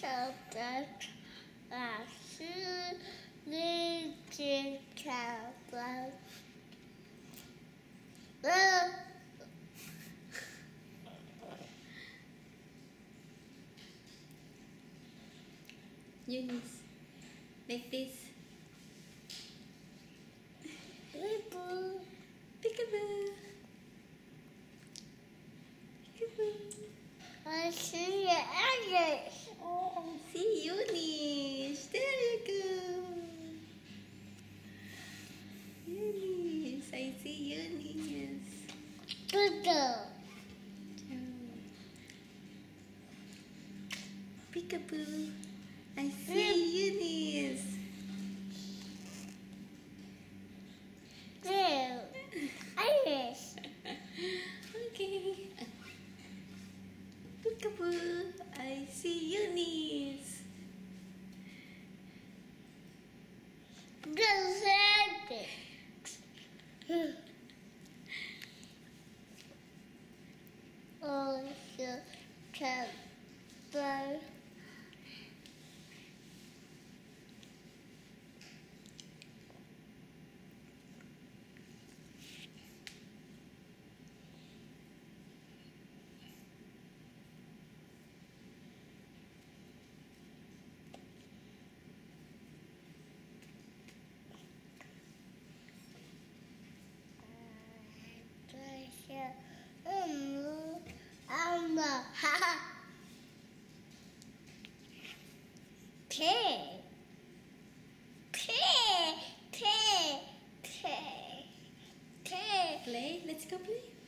小的老师一直考完， Eunice, like this. Peekaboo, Peekaboo. Peekaboo. I see your others. Oh, see Eunice. There you go. Eunice, I see Eunice. Good girl. Peekaboo. I see Eunice. There. Iris. Okay. Peekaboo. I see Eunice. Go Sandy. Oh, you can burn. Ha Pig. Pig. Pig. Pig. Pig. Play. Let's go play.